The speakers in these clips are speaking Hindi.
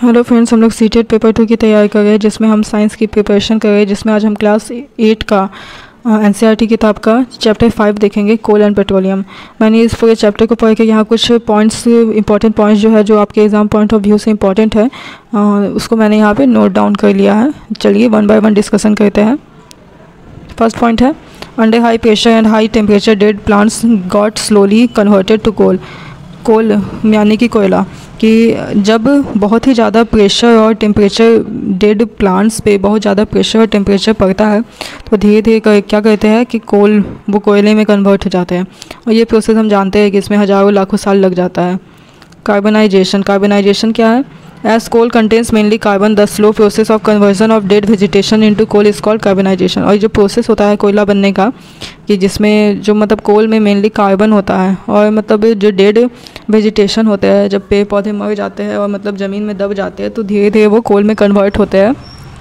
हेलो फ्रेंड्स, हम लोग सीटेट पेपर 2 की तैयारी कर रहे हैं जिसमें हम साइंस की प्रिपरेशन कर रहे हैं, जिसमें आज हम क्लास 8 का एनसीईआरटी किताब का चैप्टर 5 देखेंगे, कोल एंड पेट्रोलियम। मैंने इस पूरे चैप्टर को पढ़ के यहाँ कुछ पॉइंट्स, इंपॉर्टेंट पॉइंट्स जो है जो आपके एग्जाम पॉइंट ऑफ व्यू से इंपॉर्टेंट है, उसको मैंने यहाँ पे नोट डाउन कर लिया है। चलिए वन बाय वन डिस्कशन करते हैं। फर्स्ट पॉइंट है, under high pressure and high temperature dead plants got slowly converted to coal. Coal यानी कि कोयला, कि जब बहुत ही ज़्यादा प्रेशर और टेम्परेचर डेड प्लांट्स पे बहुत ज़्यादा प्रेशर और टेम्परेचर पड़ता है तो धीरे धीरे क्या कहते हैं कि कोल वो कोयले में कन्वर्ट हो जाते हैं। और ये प्रोसेस हम जानते हैं कि इसमें हज़ारों लाखों साल लग जाता है। कार्बनाइजेशन, कार्बनाइजेशन क्या है? As coal contains mainly carbon, the slow process of conversion of dead vegetation into coal is called carbonisation. और जो प्रोसेस होता है कोयला बनने का, कि जिसमें जो मतलब कोल में मेनली कार्बन होता है और मतलब जो डेड वेजिटेशन होते हैं, जब पेड़ पौधे मर जाते हैं और मतलब ज़मीन में दब जाते हैं तो धीरे धीरे वो कोल में कन्वर्ट होते हैं।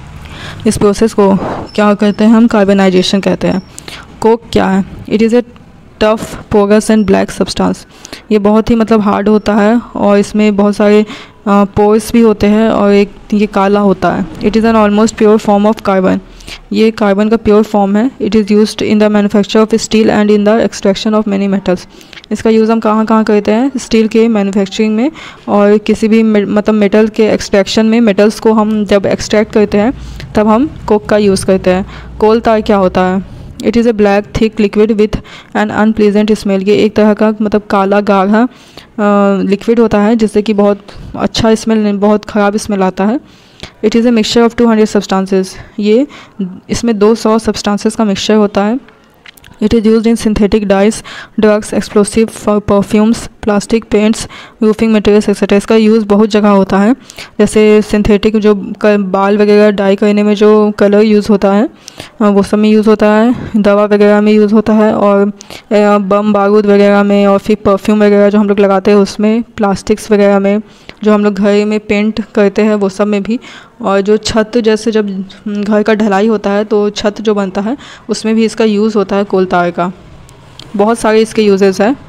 इस प्रोसेस को क्या कहते हैं? हम कार्बनाइजेशन कहते हैं। कोक क्या है? It is a tough porous and black substance. ये बहुत ही मतलब हार्ड होता है और इसमें बहुत सारे पोर्स भी होते हैं और एक ये काला होता है। It is an almost pure form of carbon. ये कार्बन का प्योर फॉर्म है। It is used in the manufacture of steel and in the extraction of many metals. इसका यूज़ हम कहाँ कहाँ करते हैं? स्टील के मैन्युफैक्चरिंग में और किसी भी मतलब मेटल के एक्सट्रैक्शन में। मेटल्स को हम जब एक्सट्रैक्ट करते हैं तब हम कोक का यूज़ करते हैं। कोल tar क्या होता है? It is a black thick liquid with an unpleasant smell. ये एक तरह का मतलब काला गाढ़ा लिक्विड होता है जिससे कि बहुत अच्छा स्मेल, बहुत ख़राब स्मेल आता है। It is a mixture of 200 substances. ये इसमें 200 सब्सटेंसेस का मिक्सचर होता है। It is used in synthetic dyes, drugs, explosive, perfumes, plastic, paints, roofing materials etcetera. इसका यूज़ बहुत जगह होता है, जैसे सिंथेटिक जो बाल वगैरह डाई करने में जो कलर यूज़ होता है वो सब में यूज़ होता है, दवा वगैरह में यूज़ होता है, और बम बारूद वगैरह में, और फिर परफ्यूम वगैरह जो हम लोग लगाते हैं उसमें, प्लास्टिक्स वगैरह में, जो हम लोग घर में पेंट करते हैं वो सब में भी, और जो छत जैसे जब घर का ढलाई होता है तो छत जो बनता है उसमें भी इसका यूज़ होता है कोल tar का। बहुत सारे इसके यूजेस हैं।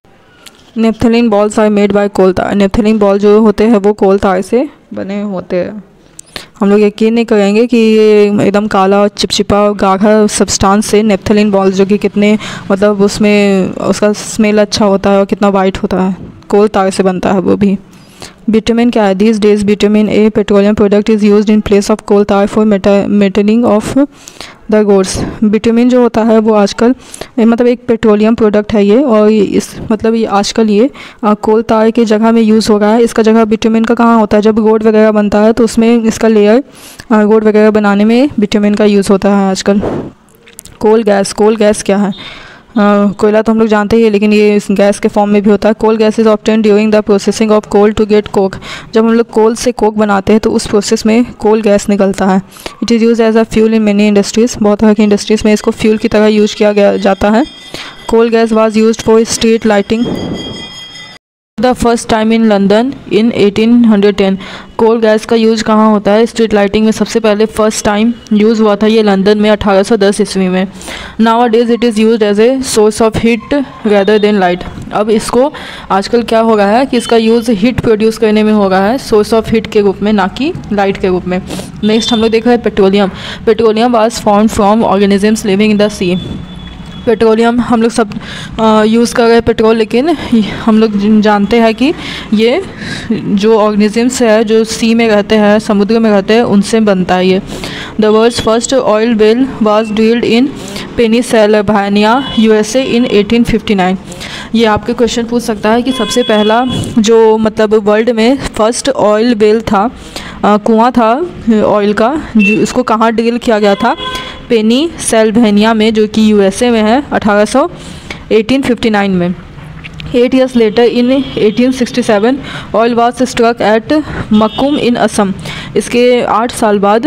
Naphthalene balls are made by coal tar। Naphthalene ball जो होते हैं वो कोल tar से बने होते हैं। हम लोग यकीन नहीं करेंगे कि ये एकदम काला और चिपचिपा और गाढ़ा सब्सटेंस से नेफ्थलीन बॉल्स, जो कि कितने मतलब उसमें उसका स्मेल अच्छा होता है और कितना वाइट होता है, कोल tar से बनता है वो भी। बिटुमेन क्या है? These days bitumen a petroleum product is used in place of coal tar for metalling of the roads. Bitumen जो होता है वो आजकल मतलब एक पेट्रोलियम प्रोडक्ट है ये, और इस मतलब ये आजकल ये कोल tar की जगह में यूज़ हो रहा है। इसका जगह बिटुमेन का कहाँ होता है? जब रोड वगैरह बनता है तो उसमें इसका लेयर रोड वगैरह बनाने में बिटुमेन का यूज़ होता है आजकल। कोल गैस, कोल गैस क्या है? कोयला तो हम लोग जानते ही है, लेकिन ये इस गैस के फॉर्म में भी होता है। Coal gas is obtained during the processing of coal to get coke. जब हम लोग कोल से कोक बनाते हैं तो उस प्रोसेस में कोल गैस निकलता है। It is use as a fuel in many industries. बहुत तरह की इंडस्ट्रीज़ में इसको फ्यूल की तरह यूज किया गया जाता है। Coal gas was used for street lighting the first time in London in 1810। Coal gas का यूज़ कहाँ होता है? स्ट्रीट लाइटिंग में सबसे पहले फर्स्ट टाइम यूज़ हुआ था ये लंदन में 1810 ईस्वी में। Nowadays it is used as a source of heat rather than light. अब इसको आजकल क्या हो रहा है कि इसका यूज़ हीट प्रोड्यूस करने में हो रहा है, सोर्स ऑफ हीट के रूप में, ना कि लाइट के रूप में। नेक्स्ट हम लोग देख रहे हैं petroleum. Petroleum was form from organisms living in the sea. Petroleum हम लोग सब यूज़ कर रहे हैं पेट्रोल, लेकिन हम लोग जानते हैं कि ये जो ऑर्गेनिजम्स है जो सी में रहते हैं, समुद्र में रहते हैं, उनसे बनता है ये। The world's first oil well was drilled in Pennsylvania USA in 1859। ये आपके क्वेश्चन पूछ सकता है कि सबसे पहला जो मतलब वर्ल्ड में फर्स्ट ऑयल वेल था, कुआं था ऑयल का, जो इसको कहाँ ड्रिल किया गया था? पेनिसिल्वेनिया में, जो कि USA में है, 1859 में। 8 years later in 1867 oil was struck at मक्कुम इन असम। इसके 8 साल बाद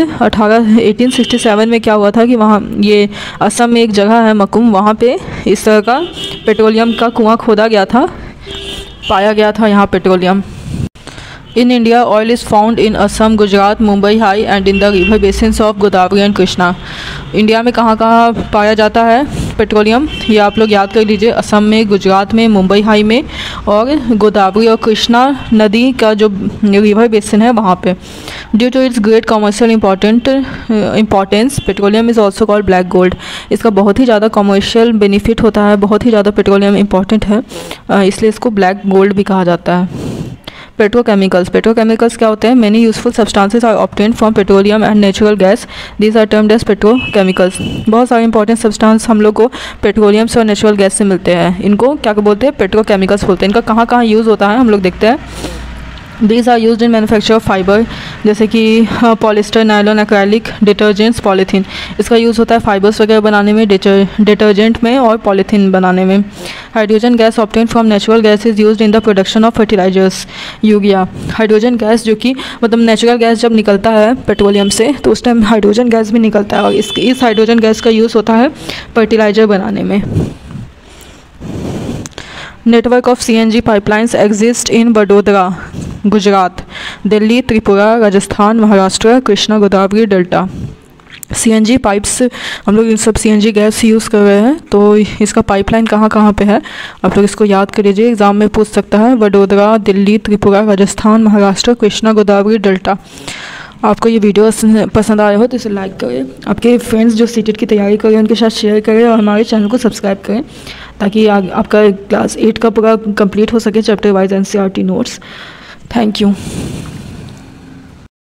1867 में क्या हुआ था कि वहाँ ये असम में एक जगह है मक्कुम, वहाँ पे इस तरह का पेट्रोलियम का कुआं खोदा गया था, पाया गया था यहाँ petroleum. In India oil is found in Assam, Gujarat, Mumbai High and in the river basins of Godavari and Krishna. India में कहाँ कहाँ पाया जाता है? पेट्रोलियम, ये आप लोग याद कर लीजिए, असम में, गुजरात में, मुंबई हाई में, और गोदावरी और कृष्णा नदी का जो रिवर बेसिन है वहाँ पे। Due to its great commercial importance petroleum is also called black gold. इसका बहुत ही ज़्यादा कमर्शियल बेनिफिट होता है, बहुत ही ज़्यादा पेट्रोलियम इंपॉर्टेंट है, इसलिए इसको ब्लैक गोल्ड भी कहा जाता है। पेट्रोकेमिकल्स क्या होते हैं? Many useful substances are obtained from petroleum and natural gas, these are termed as petrochemicals. बहुत सारे इंपॉर्टेंट सब्सटेंस हम लोग को पेट्रोलियम से और नेचुरल गैस से मिलते हैं, इनको क्या बोलते हैं? पेट्रोकेमिकल्स बोलते हैं। इनका कहाँ कहाँ यूज़ होता है हम लोग देखते हैं। These are used in manufacture of fiber, जैसे कि polyester, nylon, acrylic, detergents, polythene. इसका यूज़ होता है फाइबर्स वगैरह बनाने में, डिटर्जेंट में और पॉलीथीन बनाने में। Hydrogen gas obtain from natural gas is used in the production of fertilisers. Urea, hydrogen gas जो कि मतलब नेचुरल गैस जब निकलता है पेट्रोलियम से तो उस टाइम हाइड्रोजन गैस भी निकलता है, और इस हाइड्रोजन गैस का यूज़ होता है फर्टिलाइज़र बनाने में। Network of CNG pipelines exist in Vadodara, Gujarat, Delhi, Tripura, Rajasthan, Maharashtra, Krishna Godavari delta. CNG pipes, हम लोग इन सब CNG गैस यूज़ कर रहे हैं, तो इसका पाइपलाइन कहाँ कहाँ पे है आप लोग इसको याद कर लीजिए, एग्ज़ाम में पूछ सकता है। वडोदरा, दिल्ली, त्रिपुरा, राजस्थान, महाराष्ट्र, कृष्णा गोदावरी डेल्टा। आपको ये वीडियो पसंद आया हो तो इसे लाइक करें, आपके फ्रेंड्स जो सीटेट की तैयारी करें उनके साथ शेयर करें, और हमारे चैनल को सब्सक्राइब करें ताकि आपका क्लास 8 का पूरा कंप्लीट हो सके chapter wise NCERT notes. Thank you.